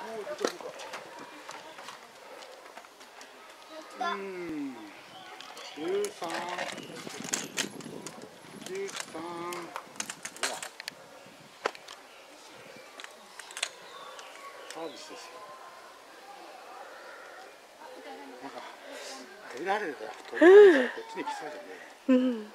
13。サービスですよ。なんか出られるから飛び込んでこっちに来そうじゃね。うん。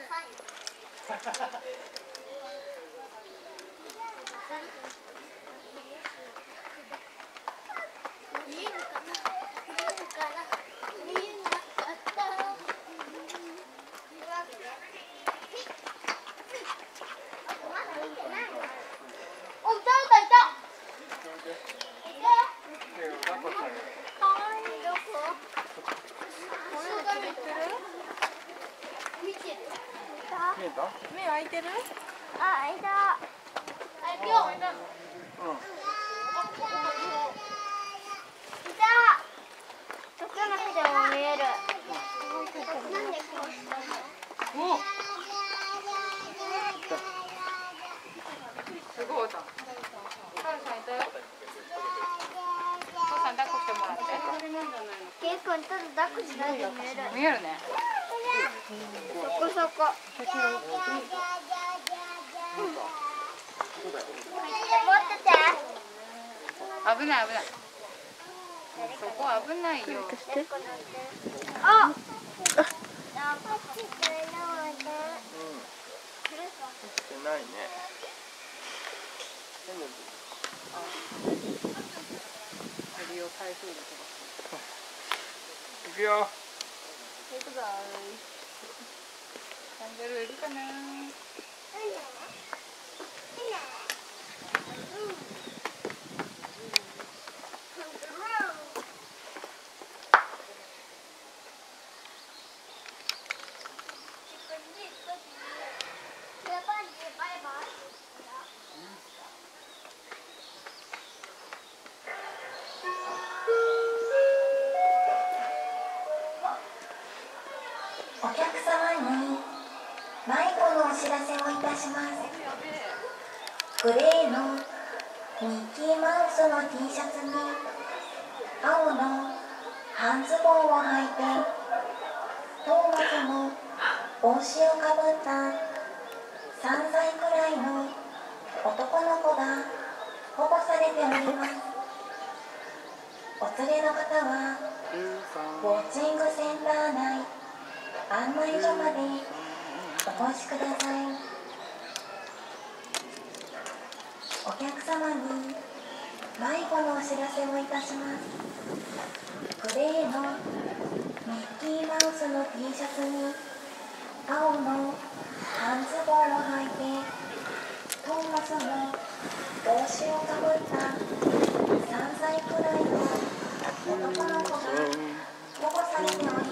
目開いてる？ あ、開いた。いた。どこの目でも見える。なんでこうしたの？ すごいさん。カルさんいたよ。お父さん抱っこしてもらって。 ケイ君ちょっと抱っこしないで見える。 見えるね。 そこそこ。持ってて。 危ない危ない。そこ危ないよ。 あ。 ないね。 鳥を台風で飛ばす。 行くよ。 行くぞー。カンガルーいるかなー。 お客様に迷子のお知らせをいたします。グレーのミッキーマウスの T シャツに青の半ズボンを履いてトーマスの帽子をかぶった3歳くらいの男の子が保護されております。お連れの方はウォッチングセンター内案内所までお越しください。お客様に迷子のお知らせをいたします。グレーのミッキーマウスの T シャツに青の半ズボンを履いてトーマスの帽子をかぶった3歳くらいの男の子が保護されております。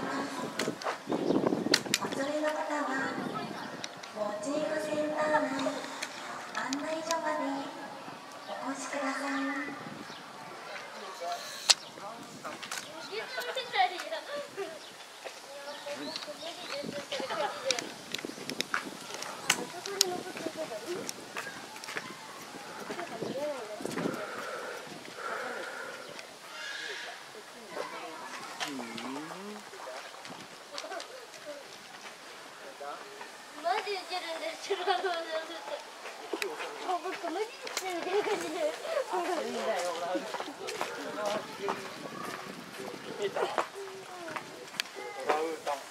お連れの方はウォッチングセンター内案内所までお越しください。 マジウケるんですけど、僕マジウケる感じで。いいんだよ。見た。オランウータン。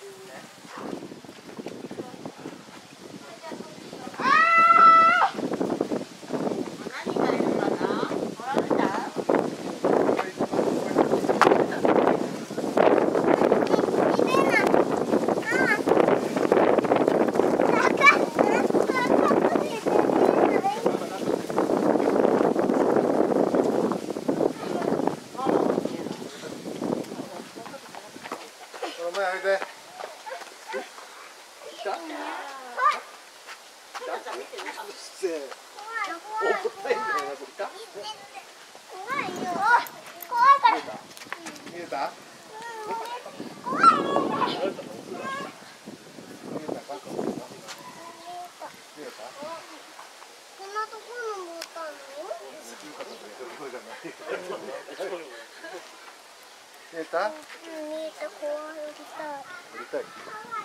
こんなところ登ったの？ 見えた？ 見えた、こうやりたい。 撮りたい。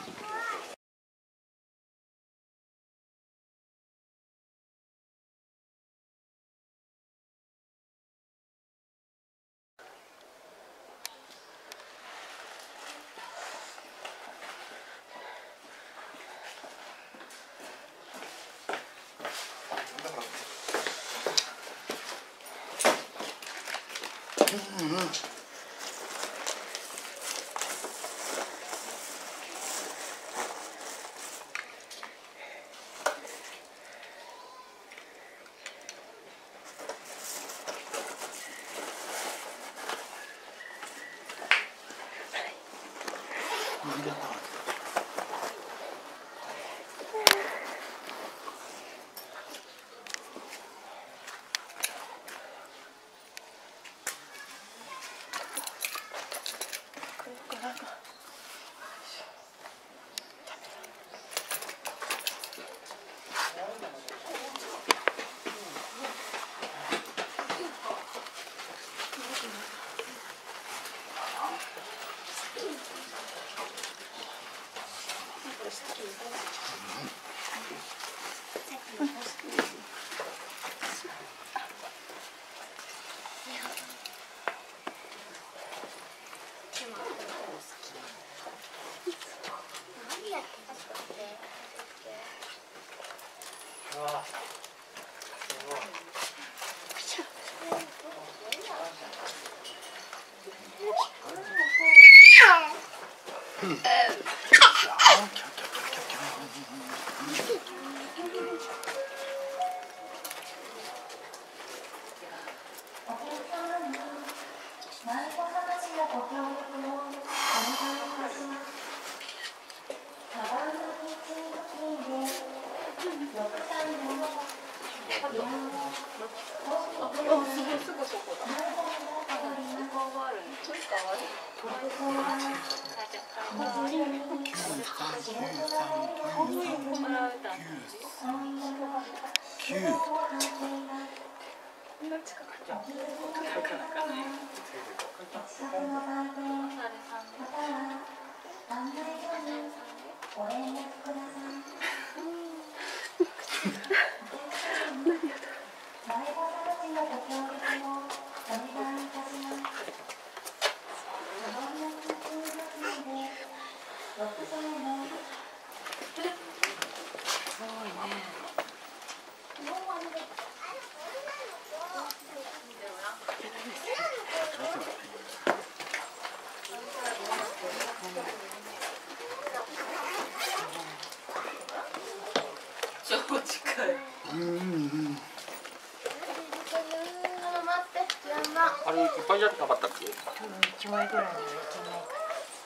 あれいっぱいじゃなかったっけ？ 1枚ぐらいに1枚か。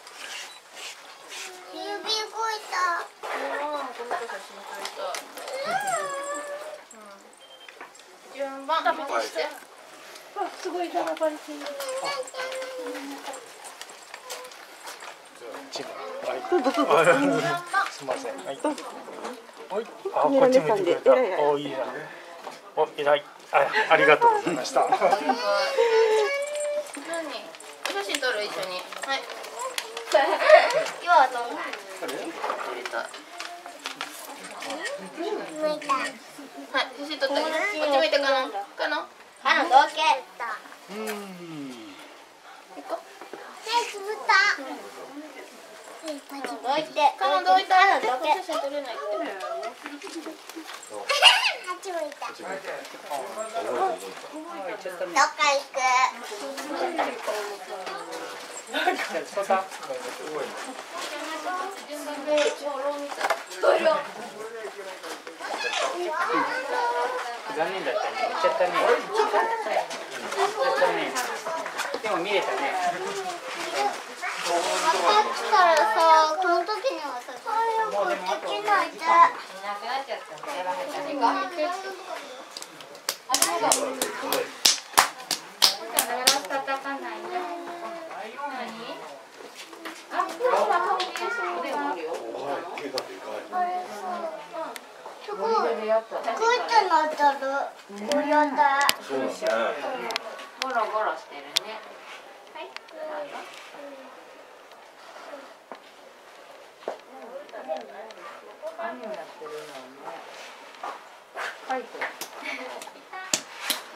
指動いた。 順番食べてして。 すごい並ばれてる。 すみません。はい。はい。あ、こっち向いてくれた。お、いいな。お、偉い。ありがとうございました。 写真撮る一緒に。はい。 今はどう？ 撮りたい。 向いた。 はい、写真撮って。こっち向いてかな。かな。 どけた。 行こう。 つぶった。どいて。 かなどいた。 どけ。 写真撮れないって。 あっち向いた。どっか行く。 残念だったね。行っちゃったね。行っちゃったね。でも見れたね。 さっきからさ、この時にはさ、早くできないで。 いなくなっちゃった。やられたね。 ガラス叩かないね。あ、これはそうでもあるよ。 すごい。こうやってなってる。こうやって。 ゴロゴロしてるね。はい。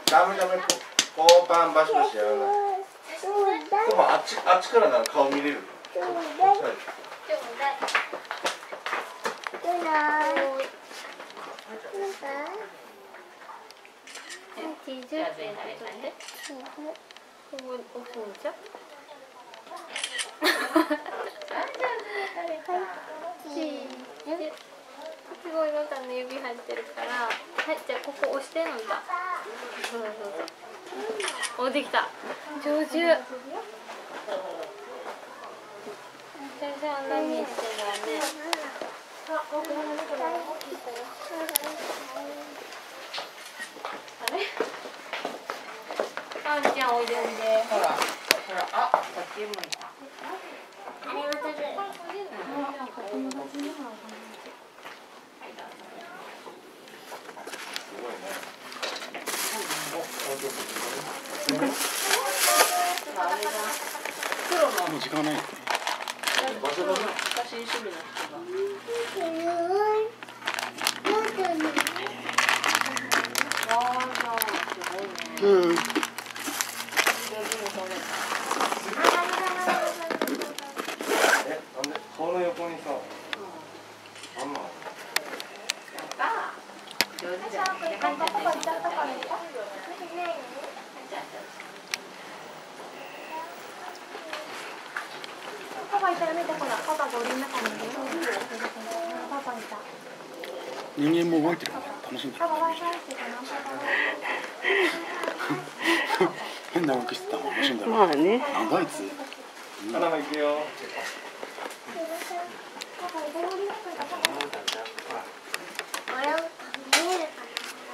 ダメダメ、こうパンバシバシやらない。でもあっちからなら顔見れる。 すごいのたの指入ってるから、はい、じゃあここ押してのんだ。そうそうそう。お、できた。上手。先生は何してるわね。あれ？あんちゃんおいでおいで。ほら、あ、こっち向いた。 あれ渡る。 もう時間ない。うん。顔の横にさ、あんま。 パパいたら見てほら、パパが檻の中にいるよ。パパいた。 人間も動いてるね。楽しんでる。 パパワイファイしてたな。 変な動きしてたもん、楽しんだろ。 まあね。 なんだあいつ。鼻がいくよ。 パパいたよ。あれを見えるかな。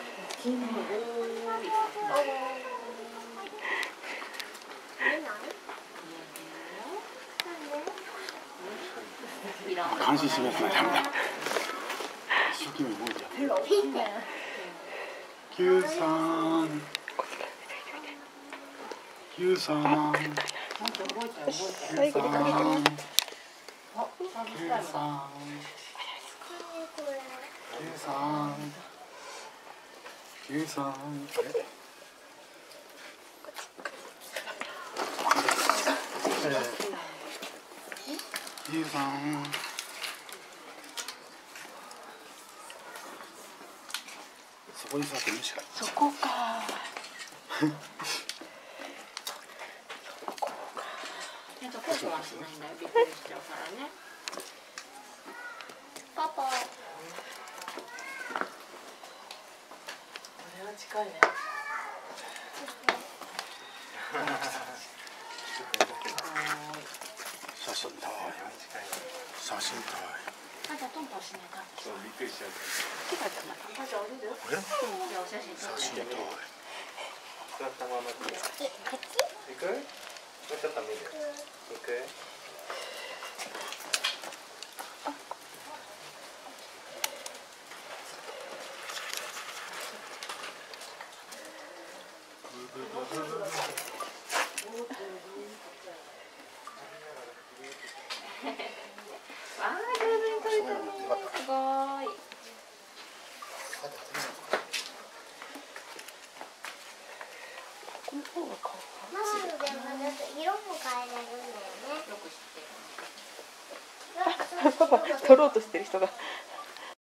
感心しますね、ダメだ。一生懸命動いちゃう。Q さん。Q さん。 最後にかけてね。 Q さん。Q さん。Q さん。Q さん。そこに座って虫が。 そこか。 パパ。 近いね。 写真撮ろうよ。写真撮ろうよ。 あ、じゃあトントンしないか。 そうびっくりしちゃう。 手が邪魔。あ、じゃあ降りる？ え？ じゃあお写真撮って。 写真撮ろうよ。 座ったままで。行く？もうちょっと見る。行く？ あー、上手に撮れたね。すごーい。 この方が顔。 ママの電話だと色も変えられるんだよね。 パパ撮ろうとしてる人が。